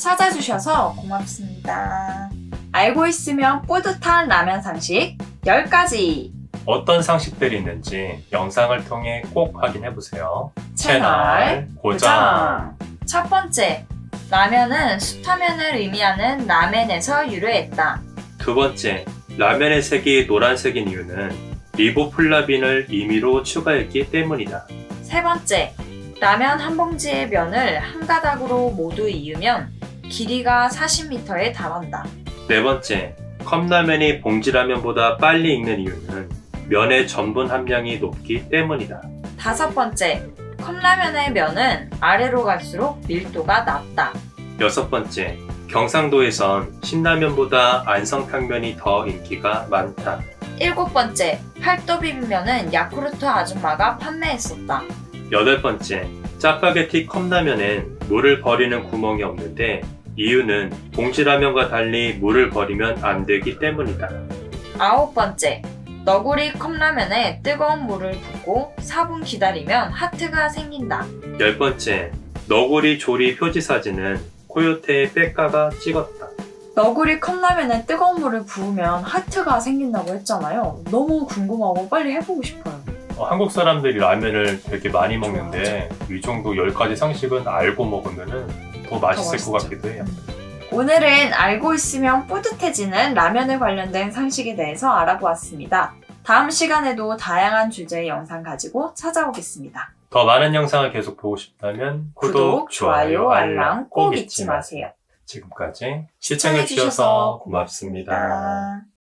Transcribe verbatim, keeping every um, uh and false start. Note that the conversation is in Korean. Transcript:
찾아주셔서 고맙습니다. 알고 있으면 뿌듯한 라면 상식 열 가지! 어떤 상식들이 있는지 영상을 통해 꼭 확인해보세요. 채널 고정! 첫 번째, 라면은 수타면을 의미하는 라멘에서 유래했다. 두 번째, 라면의 색이 노란색인 이유는 리보플라빈을 임의로 추가했기 때문이다. 세 번째, 라면 한 봉지의 면을 한 가닥으로 모두 이으면 길이가 사십 미터에 달한다. 네 번째, 컵라면이 봉지라면보다 빨리 익는 이유는 면의 전분 함량이 높기 때문이다. 다섯 번째, 컵라면의 면은 아래로 갈수록 밀도가 낮다. 여섯 번째, 경상도에선 신라면보다 안성탕면이 더 인기가 많다. 일곱 번째, 팔도비빔면은 야쿠르트 아줌마가 판매했었다. 여덟 번째, 짜파게티 컵라면엔 물을 버리는 구멍이 없는데 이유는 봉지라면과 달리 물을 버리면 안 되기 때문이다. 아홉 번째, 너구리 컵라면에 뜨거운 물을 붓고 사 분 기다리면 하트가 생긴다. 열 번째, 너구리 조리 표지 사진은 코요테의 백가가 찍었다. 너구리 컵라면에 뜨거운 물을 부으면 하트가 생긴다고 했잖아요. 너무 궁금하고 빨리 해보고 싶어요. 어, 한국 사람들이 라면을 되게 많이 먹는데 이 정도 열 가지 상식은 알고 먹으면 더 맛있을 더 것 같기도 해요. 오늘은 알고 있으면 뿌듯해지는 라면에 관련된 상식에 대해서 알아보았습니다. 다음 시간에도 다양한 주제의 영상 가지고 찾아오겠습니다. 더 많은 영상을 계속 보고 싶다면 구독, 좋아요, 알람 꼭 잊지 마세요. 지금까지 시청해주셔서 고맙습니다.